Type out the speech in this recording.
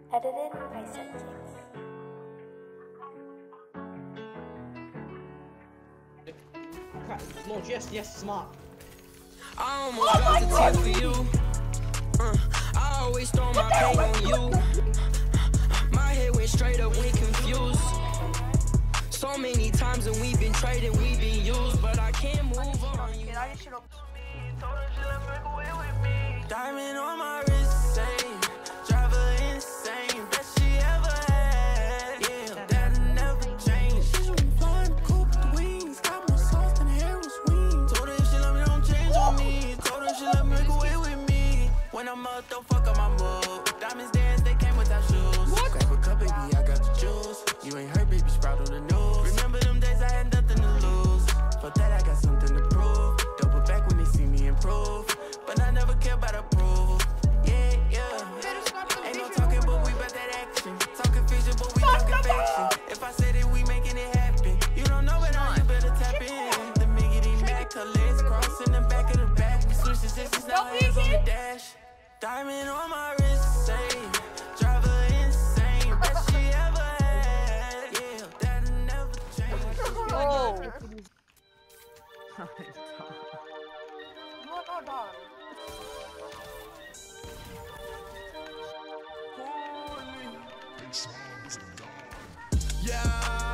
Edited by Setkings. Launch, yes, smart. I almost dropped the tip for you. I always throw my pain on you. My head went straight up when confused. So many times and we've been trading, we've been used, but I can't move on you. Diamond on my wrist, same. Drive her insane, best she ever had. Yeah, that'll never change. She's been flying the coop with the wings. Got more sauce than hair was wings. Told her if she love me, don't change on me. Told her she let me make away with me. When I'm up, don't fuck up my mood. Diamonds dance, they came without shoes. Grab a cup, baby, I got the juice. You ain't heard, baby, sprout on the news. Remember them days I had nothing to lose. For that I got something to prove. Double back when they see me improve. But I never care about approval. Yeah. Ain't no talking, but we bout that action. Talking fiction, but we talking fiction. If I said it, we making it happen. You don't know it all, you better tap in. The Miggity Mac, her legs crossed in the back of the back. We switch the systems, now hands on the dash. Diamond on my wrist, say. Drive her insane, best she ever had. Yeah, that'll never change. Oh. Yeah.